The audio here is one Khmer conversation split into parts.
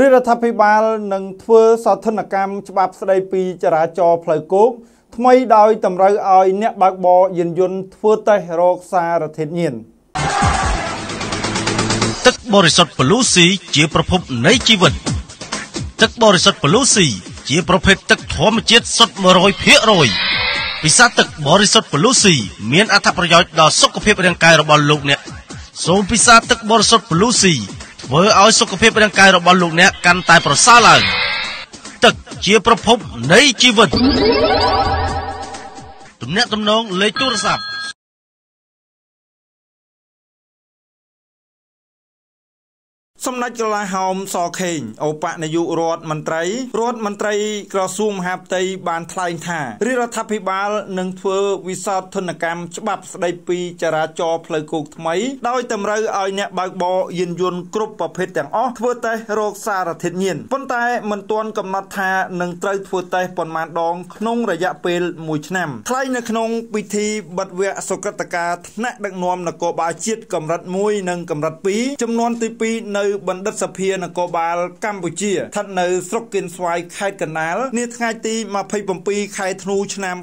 រដ្ឋាភិបាលនឹងធ្វើសោធនកម្មច្បាប់ស្តីពីចរាចរណ៍ផ្លូវគោកថ្មីដោយតម្រូវឲ្យអ្នកបើកបរយានយន្តធ្វើតេស្តរោគសារធាតុញៀនទឹកបរិសុទ្ធប៉ូលូស៊ីជាប្រភពនៃជីវិតទឹកបរិសុទ្ធប៉ូលូស៊ីជាប្រភេទទឹកធម្មជាតិសុទ្ធ 100% ពិសាទឹកបរិសុទ្ធប៉ូលូស៊ីមានអត្ថប្រយោជន៍ដល់សុខភាពរាងកាយរបស់លោកអ្នកសូមពិសាទឹកបរិសុទ្ធប៉ូលូស៊ីធ្វើឲ្យសុខភាពរាងកាយរបស់លោកអ្នកកាន់តែប្រសើរឡើងទឹកជាប្រភពនៃជីវិតទំនាក់ទំនងលេខទូរស័ព្ទសម្ដេចកលាហោមសខេងឧបនាយករដ្ឋមន្ត្រីក្រសួងមហាផ្ទៃបានថ្លែងថារដ្ឋាភិបាលនឹងធ្វើវិសោធនកម្មច្បាប់ស្តីពីចរាចរណ៍ផ្លូវគោកថ្មីដោយតម្រូវឲ្យអ្នកបើកបរយានយន្តគ្រប់ប្រភេទទាំងអស់ធ្វើតេស្តរោគសារធាតុញៀនប៉ុន្តែមិនទាន់កំណត់ថានឹងត្រូវធ្វើតេស្តប៉ុន្មានដងក្នុងរយៈពេល1ឆ្នាំថ្លែងនៅក្នុងពិធីបិទវគ្គសុក្រិតការថ្នាក់ដឹកនាំនគរបាលជាតិកម្រិត1និងកម្រិត2ចំនួនទី2នៅបណ្ឌិតសភានគរបាលកម្ពុជាស្ថិតនៅស្រុកគៀនស្វាយខេត្តកណ្ដាលនាថ្ងៃទី27ខែធ្នូឆ្នាំ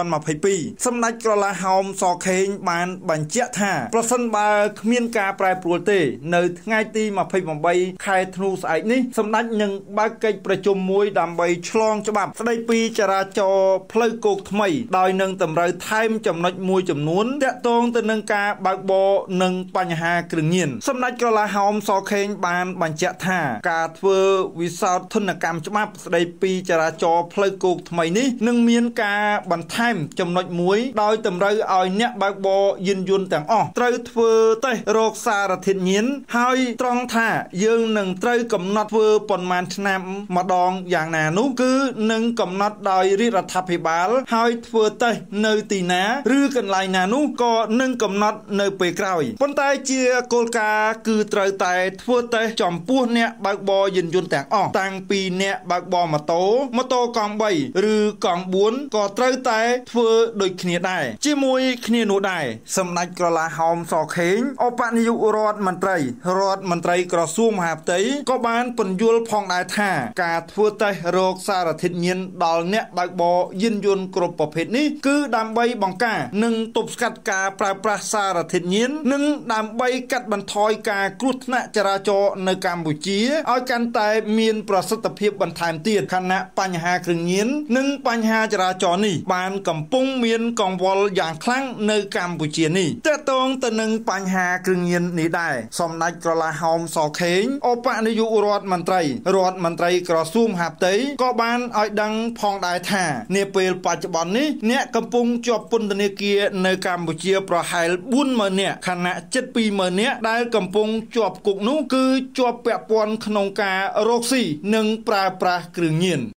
2022សម្ដេចកលាហោមសខេងបានបញ្ជាក់ថាប្រសិនបើគ្មានការប្រែប្រួលទេនៅថ្ងៃទី28ខែធ្នូស្អែកនេះសម្ដេចនឹងបើកកិច្ចប្រជុំមួយដើម្បីឆ្លងច្បាប់ស្តីពីចរាចរណ៍ផ្លូវគោកថ្មីដោយនឹងតម្រូវថែមចំណុចមួយចំនួនទាក់ទងទៅនឹងការបើកបរនិងបញ្ហាគ្រឿងញៀនសម្ដេចកលាហោមសខេងបានបញ្ជាក់ថាការធ្វើវិសោធនកម្មច្បាប់ស្តីពីចរាចរណ៍ផ្លូវគោកថ្មីនេះនឹងមានការបន្ថែមចំណុចមួយដោយតម្រូវឲ្យអ្នកបើកបរយានយន្តទាំងអស់ត្រូវធ្វើតេស្តរោគសារធាតុញៀនហើយត្រង់ថាយើងនឹងត្រូវកំណត់ធ្វើប៉ុន្មានឆ្នាំម្ដងយ៉ាងណានោះគឺនឹងកំណត់ដោយរដ្ឋាភិបាលហើយធ្វើតេស្តនៅទីណាឬកន្លែងណានោះក៏នឹងកំណត់នៅពេលក្រោយប៉ុន្តែជាគោលការណ៍គឺត្រូវតែធ្វើតេស្តចំពោះអ្នកបើកបរយានយន្តទាំងអស់តាំងពីអ្នកបើកបរម៉ូតូកង់3ឬកង់4ក៏ត្រូវតែធ្វើដូចគ្នាដែរជាមួយគ្នានោះដែរសម្ដេចកលាហោមសខេងឧបនាយករដ្ឋមន្ត្រីក្រសួងមហាផ្ទៃក៏បានពន្យល់ផងដែរថាការធ្វើតេស្តរោគសារធាតុញៀនដល់អ្នកបើកបរយានយន្តគ្រប់ប្រភេទនេះគឺដើម្បីបង្ការនិងទប់ស្កាត់ការប្រើប្រាស់សារធាតុញៀននិងដើម្បីកាត់បន្ថយការគ្រោះថ្នាក់ចរាចរណ៍នៅកម្ពុជាឲ្យកាន់តែមានប្រសិទ្ធភាពបន្ថែមទៀតខណៈបញ្ហាគ្រឿងញៀននិងបញ្ហាចរាចរណ៍នេះបានកំពុងមានកង្វល់យ៉ាងខ្លាំងនៅកម្ពុជានេះទាក់ទងទៅនឹងបញ្ហាគ្រឿងញៀននេះដែរសម្ដេចកលាហោមសខេងឧបនាយករដ្ឋមន្ត្រីក្រសួងមហាផ្ទៃក៏បានឲ្យដឹងផងដែរថានាពេលបច្ចុប្បន្ននេះអ្នកកំពុងជាប់ពន្ធនាគារនៅកម្ពុជាប្រហែល 40000 នាក់ខណៈជិត 20000 នាក់ដែលកំពុងជាប់គុកនោះគឺជាប់ពាក់ព័ន្ធក្នុងការរកស៊ីនិងប្រើប្រាស់គ្រឿងញៀន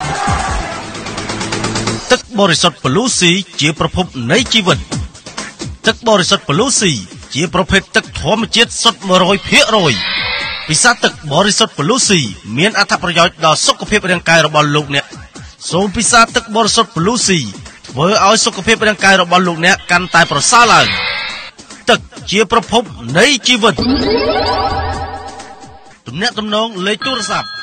ទឹកបរិសុទ្ធប៉ូលូស៊ីជាប្រភពនៃជីវិតទឹកបរិសុទ្ធប៉ូលូស៊ីជាប្រភេទទឹកធម្មជាតិសុទ្ធ 100% ពិសាទឹកបរិសុទ្ធប៉ូលូស៊ីមានអត្ថប្រយោជន៍ដល់សុខភាពរាងកាយរបស់លោកអ្នកសូមពិសាទឹកបរិសុទ្ធប៉ូលូស៊ីធ្វើឲ្យសុខភាពរាងកាយរបស់លោកអ្នកកាន់តែប្រសើរឡើងទឹកជាប្រភពនៃជីវិតទំនាក់ទំនងលេខទូរស័ព្ទ